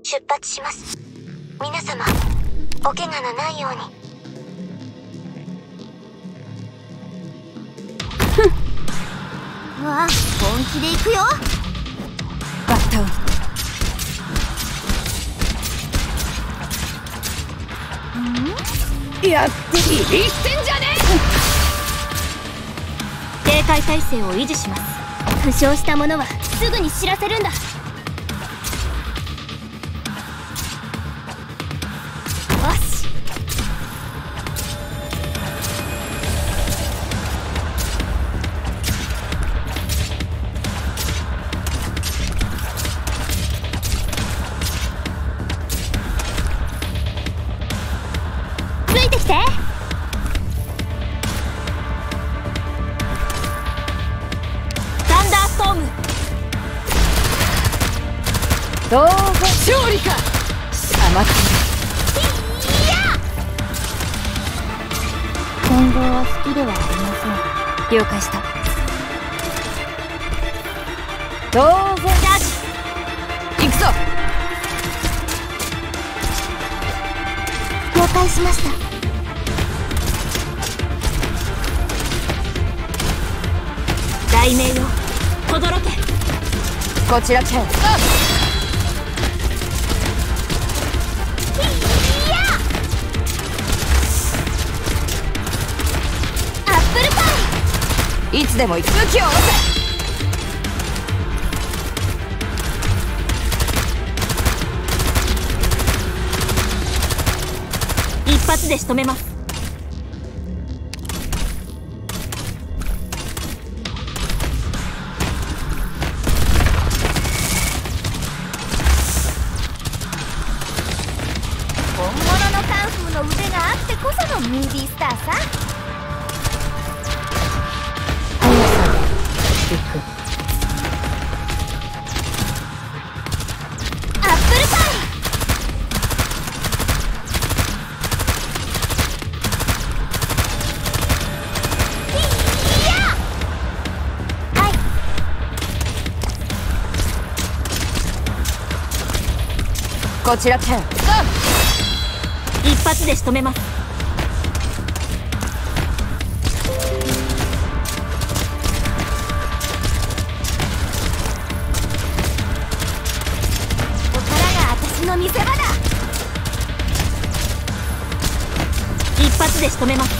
出発します。皆様お怪我のないように。 わあ、本気で行くよ。 バッタをやっていいってんじゃねえ。警戒態勢を維持します。負傷した者はすぐに知らせるんだ。よし。ついてきて。 どうぞ勝利か。甘く混合は好きではありません。 了解した。どうぞチャージ。 行くぞ。 了解しました。雷鳴よ轟け。 こちらチェン。いつでも武器を下ろせ。 一発で仕留めます。本物のカンフーの腕があってこそのムービースターさ。 こちらチェン。 一発で仕留めます。ここからが私の見せ場だ。一発で仕留めます。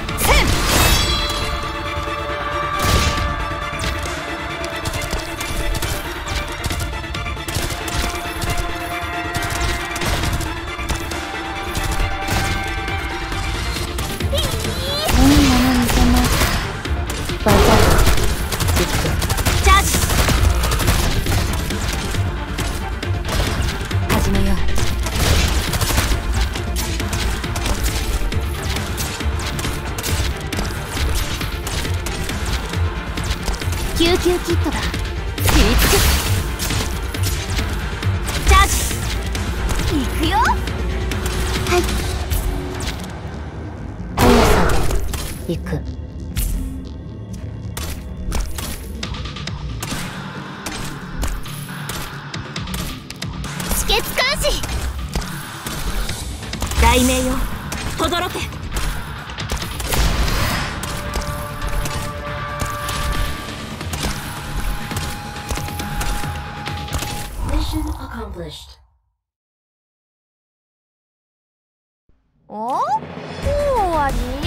チャージ。 始めよう。 救急キットだ。 切りつく。 チャージ。行くよ。はい。 行く。 止血監視。雷鳴よ轟け。お？もう終わり？